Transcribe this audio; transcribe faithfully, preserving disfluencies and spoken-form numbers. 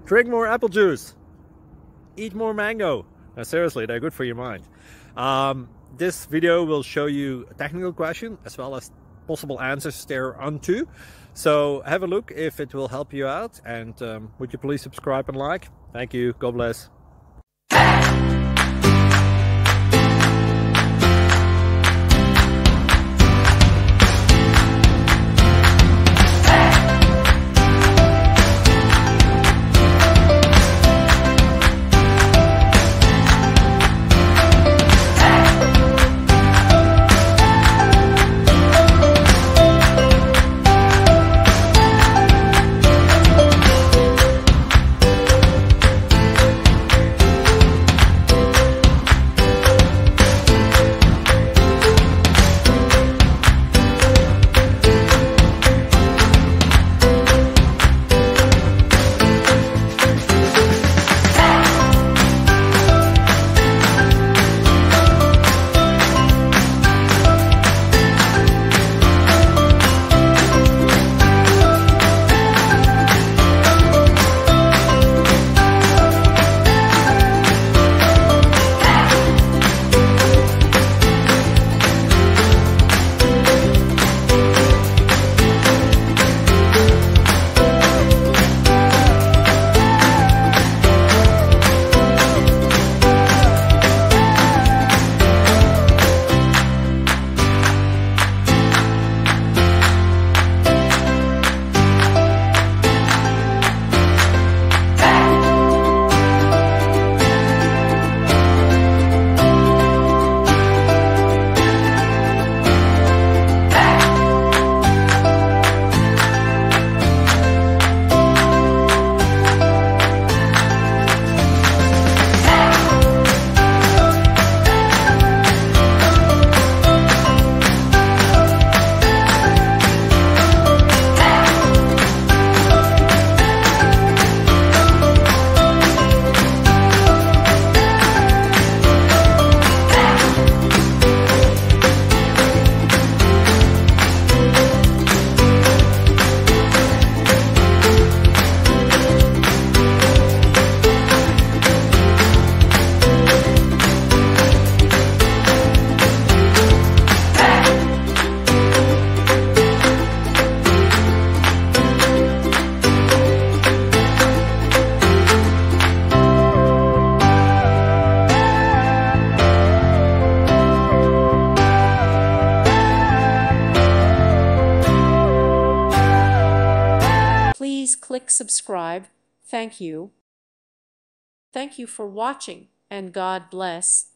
Drink more apple juice. Eat more mango. Now, seriously, they're good for your mind. Um, this video will show you a technical question as well as possible answers thereunto. So have a look if it will help you out. And um, would you please subscribe and like? Thank you. God bless. Please click subscribe. Thank you. Thank you for watching, and God bless.